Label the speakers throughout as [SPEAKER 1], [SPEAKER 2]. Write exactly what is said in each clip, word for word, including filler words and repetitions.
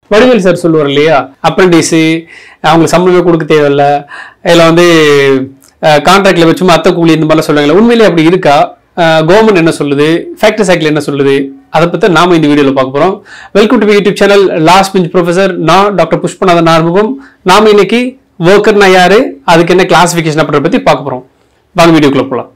[SPEAKER 1] Vadivel sir சொல்லுவார் இல்லையா, அப்ரெண்டிஸு அவங்களுக்கு சம்பளமே கொடுக்க தேவையில்ல, இதில் வந்து கான்ட்ராக்ட்ல வச்சுமா அத்தை கூலி இந்த மாதிரிலாம் சொல்லுவாங்களே, உண்மையிலேயே அப்படி இருக்கா? கவர்மெண்ட் என்ன சொல்லுது, ஃபேக்டரி சைக்கிள் என்ன சொல்லுது, அதை பற்றி நாம இந்த வீடியோவில் பார்க்க போகிறோம். Welcome to YouTube channel last bench professor. நான் டாக்டர் புஷ்பநாதன் ஆறுமுகம். நாம இன்னைக்கு ஒர்க்கர்னா யாரு, அதுக்கு என்ன கிளாசிஃபிகேஷன் அப்படின்றத பற்றி பார்க்க போகிறோம். வாங்க வீடியோக்குள்ள போகலாம்.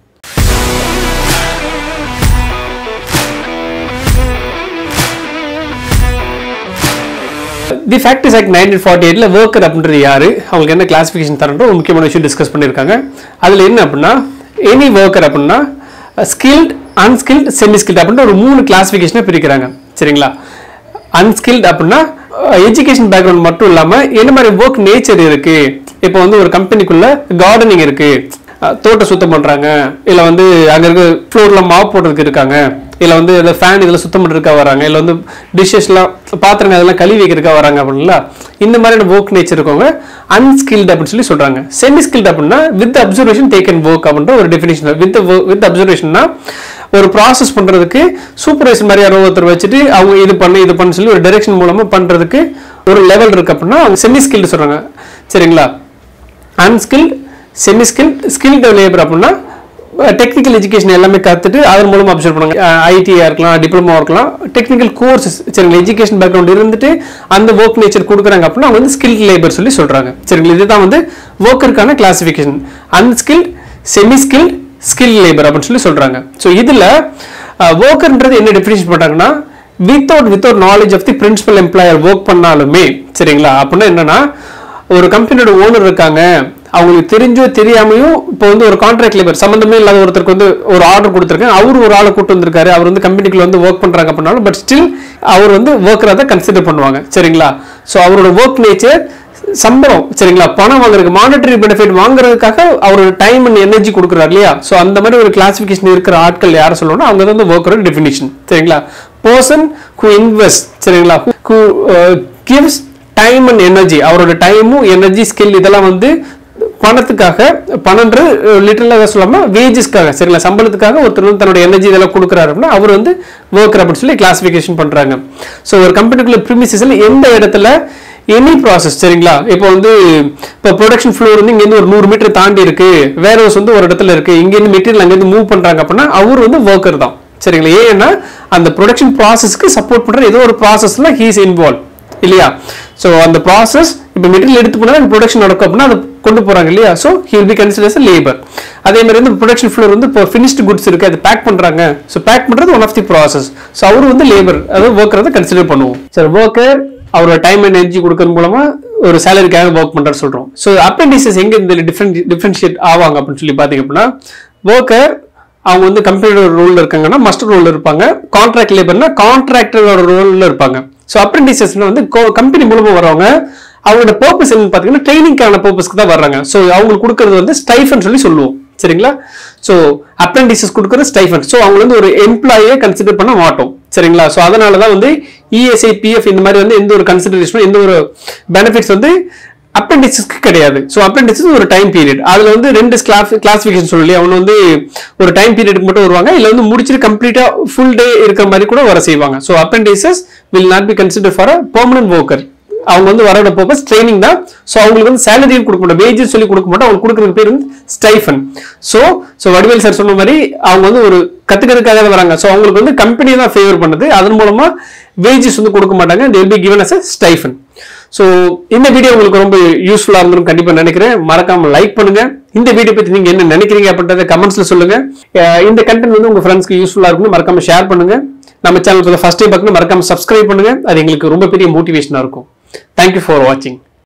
[SPEAKER 1] The factories act nineteen forty எயிட்ல ஒர்க்கர் அப்படின்றது யாரு, அவங்களுக்கு என்ன கிளாசிஃபிகேஷன் தரன்ற ஒரு முக்கியமான விஷயம் டிஸ்கஸ் பண்ணியிருக்காங்க. அதில் என்ன அப்படின்னா, எனி ஒர்க்கர் அப்படின்னா ஸ்கில்ட், அன்ஸ்கில்ட், செமி ஸ்கில்ட் அப்படின்ற ஒரு மூணு கிளாசிஃபிகேஷனை பிரிக்கிறாங்க. சரிங்களா? அன்ஸ்கில்ட் அப்படின்னா எஜுகேஷன் பேக்ரவுண்ட் மட்டும் இல்லாமல் என்ன மாதிரி ஒர்க் நேச்சர் இருக்கு. இப்போ வந்து ஒரு கம்பெனிக்குள்ள கார்டனிங் இருக்கு, தோட்டம் சுத்தம் பண்றாங்க, இல்லை வந்து அங்கே இருக்க ஃப்ளோர்ல மாப் போடுறதுக்கு இருக்காங்க, இல்லை வந்து இதில் ஃபேன் இதில் சுத்தம் பண்ணுறதுக்காக வராங்க, இல்லை வந்து டிஷ்ஷஸ்லாம் பாத்திரங்க அதெல்லாம் கழுவி வைக்கிறதுக்காக வராங்க அப்படின்னா இந்த மாதிரியான ஒர்க் நேச்சர் இருக்கவங்க அன்ஸ்கில்ட் அப்படின்னு சொல்லி சொல்றாங்க. செமி ஸ்கில்ட் அப்படின்னா வித் அப்சர்வேஷன் டேக்கன் ஒர்க் அப்படின்ற ஒரு டெஃபினேஷன். வித் வித் அப்சர்வேஷன்னா ஒரு ப்ராசஸ் பண்றதுக்கு சூப்பர்வைசர் மாதிரி யாரோ ஒருத்தர் வச்சுட்டு அவங்க இது பண்ணு இது பண்ணு சொல்லி ஒரு டைரக்ஷன் மூலமா பண்றதுக்கு ஒரு லெவல் இருக்கு அப்படின்னா அவங்க செமி ஸ்கில்டு சொல்றாங்க. சரிங்களா? Unskilled, semi skilled, skilled labour அப்படின்னா டெக்னிக்கல் எஜுகேஷன் எல்லாமே கற்றுட்டு அதன் மூலமாக அப்சர்வ் பண்ணுவாங்க. ஐடியா இருக்கலாம், டிப்ளமோ இருக்கலாம், டெக்னிக்கல் கோர்சஸ். சரிங்களா? எஜுகேஷன் பேக்ரவுண்ட் இருந்துட்டு அந்த ஒர்க் நேச்சர் கொடுக்குறாங்க அப்படின்னா அவங்க வந்து ஸ்கில்ட் லேபர் சொல்லி சொல்றாங்க. சரிங்களா? இதுதான் வந்து ஒர்க்கருக்கான classification. Unskilled, semi skilled, skill labour அப்படின்னு சொல்லி சொல்றாங்க. ஸோ இதுல ஒர்க்கர்ன்றது என்ன டெஃபினிஷன் பண்றாங்கன்னா, without without knowledge of the principal employer work பண்ணாலுமே. சரிங்களா? அப்படின்னா என்னன்னா, ஒரு கம்பெனியோட ஓனர் இருக்காங்க, அவங்களுக்கு தெரிஞ்சோ தெரியாமையும் இப்போ வந்து ஒரு கான்ட்ராக்ட் லேபர் சம்பந்தமே இல்லாத ஒருத்தருக்கு வந்து ஒரு ஆர்டர் கொடுத்துருக்காங்க, அவரு ஒரு ஆளை கூட்டு வந்திருக்காரு, அவர் வந்து கம்பெனிக்குள்ள வந்து ஒர்க் பண்றாங்க அப்படின்னாலும் பட் ஸ்டில் அவர் வந்து ஒர்க்கராக தான் கன்சிடர் பண்ணுவாங்க. சரிங்களா? ஸோ அவரோட ஒர்க் நேச்சர் சம்பளம், சரிங்களா, பணம் வாங்குறதுக்கு மானிட்டரி பெனிஃபிட் வாங்குறதுக்காக அவரோட டைம் அண்ட் எனர்ஜி கொடுக்குறாரு இல்லையா? ஸோ அந்த மாதிரி ஒரு கிளாசிஃபிகேஷன் இருக்கிற ஆட்கள் யாரை சொல்லணும்னா அவங்க தான் வந்து ஒர்க்கரோட டெஃபினிஷன். சரிங்களா? பர்சன் ஹூ இன்வெஸ்ட், சரிங்களா, who gives time and energy, அவரோட டைமும் எனர்ஜி ஸ்கில் இதெல்லாம் வந்து பணத்துக்காக, பணம்ன்றது லிட்டரலாக சொல்லாம வேஜஸ்க்காக, சரிங்களா, சம்பளத்துக்காக ஒருத்தர் வந்து தன்னோட எனர்ஜி இதெல்லாம் கொடுக்குறாரு அப்படின்னா அவர் வந்து ஒர்க்கர் அப்படின்னு சொல்லி கிளாசிஃபிகேஷன் பண்றாங்க. ஸோ ஒரு கம்பெனிக்குள்ள ப்ரிமிசஸ்ல எந்த இடத்துல எனி ப்ராசஸ், சரிங்களா, இப்போ வந்து இப்போ ப்ரொடக்ஷன் ஃப்ளோர் வந்து இங்கேருந்து ஒரு நூறு மீட்டர் தாண்டி இருக்கு, வேர் ஹவுஸ் வந்து ஒரு இடத்துல இருக்கு, இங்கேருந்து மெட்டீரியல் அங்கேருந்து மூவ் பண்றாங்க அப்படின்னா அவர் வந்து ஒர்க்கர் தான். சரிங்களா? ஏன்னா அந்த ப்ரொடக்ஷன் ப்ராசஸ்க்கு சப்போர்ட் பண்ற ஏதோ ஒரு ப்ராசஸ்ல ஹீ இஸ் இன்வால்வ் இல்லையா? ஸோ அந்த ப்ராசஸ் இப்போ மெட்டீரியல் எடுத்து போனா ப்ரொடக்ஷன் நடக்கும் அப்படின்னா அதை கொண்டு போறாங்க இல்லையா? So he will be considered as labour. அதே மாதிரி வந்து ப்ரொடக்ஷன் ஃப்ளோர் வந்து இப்போ ஃபினிஷ்டு குட்ஸ் இருக்கு, அது பேக் பண்றாங்க, ஸோ பேக் பண்றது one of the process. So அவர் வந்து லேபர், அதாவது ஒர்க்கரை கன்சிடர் பண்ணுவோம். சரி, ஒர்க்கர் அவரோட டைம் அண்ட் எனர்ஜி கொடுக்கறது மூலமா ஒரு சேலரிக்காக ஒர்க் பண்றாரு சொல்றோம். ஸோ அப்ரெண்டிசஸ் எங்க இந்த டிஃபரெண்ட் டிஃபரன்ஷியேட் ஆவாங்க அப்படின்னு சொல்லி பாத்தீங்க அப்படின்னா, ஒர்க்கர் அவங்க வந்து கம்பெனியோட ரோல்ல இருக்காங்கன்னா மாஸ்டர் ரோல்ல இருப்பாங்க, கான்ட்ராக்ட் லேபர்னா கான்ட்ராக்டரோட ரோல்ல இருப்பாங்க. ஸோ அப்ரெண்டிசஸ்ல வந்து கம்பெனி மூலமா வரவங்க அவங்களோட பர்பஸ் என்னன்னு பாத்தீங்கன்னா ட்ரைனிங்கான பர்பஸ்க்கு தான் வர்றாங்க. ஸோ அவங்களுக்கு கொடுக்கறது வந்து ஸ்டைஃபன் சொல்லி சொல்லுவோம். சரிங்களா? ஸோ அப்ரெண்டிசஸ் கொடுக்கறது ஸ்டைஃபன். ஸோ அவங்க வந்து ஒரு எம்ப்ளாயே கன்சிடர் பண்ண மாட்டோம். சரிங்களா? ஸோ அதனாலதான் வந்து இஎஸ்ஐ, பிஎஃப் இந்த மாதிரி வந்து எந்த ஒரு கன்சிடரேஷனும் எந்த ஒரு பெனிஃபிட்ஸ் வந்து அப்ரெண்டிசஸ்க்கு கிடையாது. ஸோ அப்ரெண்டிசஸ் ஒரு டைம் பீரியட், அதுல வந்து ரெண்டு கிளாசிஃபிகேஷன் சொல்லி அவங்க வந்து ஒரு டைம் பீரியடுக்கு மட்டும் வருவாங்க, இல்ல வந்து முடிச்சுட்டு கம்ப்ளீட்டா ஃபுல் டே இருக்கிற மாதிரி கூட வர செய்வாங்க. So apprentices will not be consider for a permanent worker. அவங்க வந்து வரோட பர்பஸ் ட்ரைனிங் தான். ஸோ அவங்களுக்கு வந்து சேலரியும் கொடுக்க மாட்டோம், வேஜஸ் சொல்லி கொடுக்க மாட்டோம், அவங்களுக்கு கொடுக்குறது பேர் வந்து stipend. So so Vadivel sir சொன்ன மாதிரி அவங்க வந்து ஒரு கத்துக்கிறதுக்காக வராங்க. ஸோ அவங்களுக்கு வந்து கம்பெனி தான் ஃபேவர் பண்ணுது, அதன் மூலமா வேஜஸ் வந்து கொடுக்க மாட்டாங்க. they will be given as a stipend. So இந்த வீடியோ உங்களுக்கு ரொம்ப யூஸ்ஃபுல்லா இருந்திருக்கும் கண்டிப்பா நினைக்கிறேன். மறக்காம லைக் பண்ணுங்க. இந்த வீடியோ பத்தி நீங்க என்ன நினைக்கிறீங்க அப்படின்றத கமெண்ட்ஸ்ல சொல்லுங்க. இந்த கண்டென்ட் வந்து உங்க ஃப்ரெண்ட்ஸ்க்கு யூஸ்ஃபுல்லா இருக்கும், மறக்காம ஷேர் பண்ணுங்க. நம்ம சேனல் ஃபர்ஸ்ட் டைம் பார்க்கணும், மறக்காம சப்ஸ்கிரைப் பண்ணுங்க, அது எங்களுக்கு ரொம்ப பெரிய மோட்டிவேஷனா இருக்கும். Thank you for watching.